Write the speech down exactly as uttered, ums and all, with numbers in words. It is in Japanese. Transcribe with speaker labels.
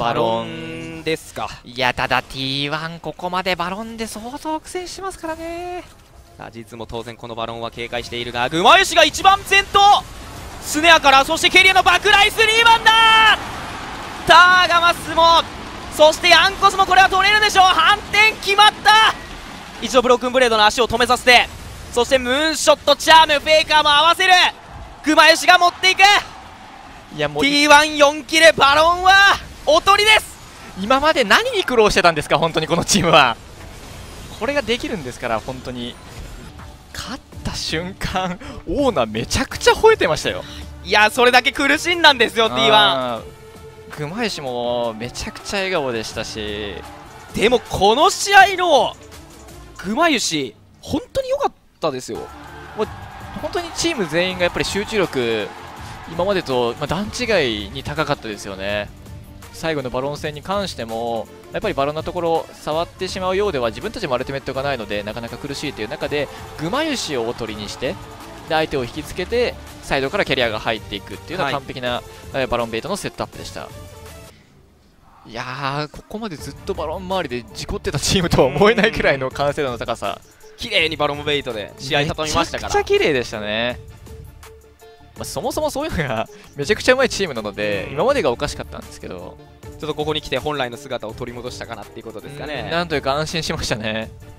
Speaker 1: バロンですか。
Speaker 2: いや、ただ ティーワン ここまでバロンで相当苦戦してますからね。
Speaker 1: さあ実も当然このバロンは警戒しているが、グマユシが一番先頭、スネアから、そしてケリアのバックライスにばんだ。ターガマスも、そしてヤンコスもこれは取れるでしょう。反転決まった。一度ブロックンブレードの足を止めさせて、そしてムーンショット、チャーム、フェイカーも合わせる。グマユシが持っていく。
Speaker 2: いやもう
Speaker 1: ティーワンよん キル、バロンはおとりです。
Speaker 2: 今まで何に苦労してたんですか、本当にこのチームは。これができるんですから、本当に勝った瞬間オーナーめちゃくちゃ吠えてましたよ。
Speaker 1: いや、それだけ苦しんだんですよ ティーワン。
Speaker 2: グマユシもめちゃくちゃ笑顔でしたし、
Speaker 1: でもこの試合のグマユシ本当に良かったですよ。
Speaker 2: もう本当にチーム全員がやっぱり集中力今までと、まあ、段違いに高かったですよね。最後のバロン戦に関してもやっぱりバロンのところ触ってしまうようでは自分たちもアルティメットがないのでなかなか苦しいという中で、グマユシをおとりにしてで相手を引きつけてサイドからキャリアが入っていくっていうのは完璧な、はい、バロンベイトのセットアップでした。いやー、ここまでずっとバロン周りで事故ってたチームとは思えないくらいの完成度の高さ、
Speaker 1: 綺麗にバロンベイトで試合畳みましたから。
Speaker 2: めちゃくちゃ綺麗でしたね。まあ、そもそもそういうのがめちゃくちゃうまいチームなので今までがおかしかったんですけど、
Speaker 1: ちょっとここに来て本来の姿を取り戻したかなっていうことですかね。
Speaker 2: なんというか安心しましたね。